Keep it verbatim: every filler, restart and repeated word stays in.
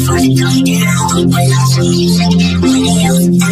before the going down. We love some music, videos,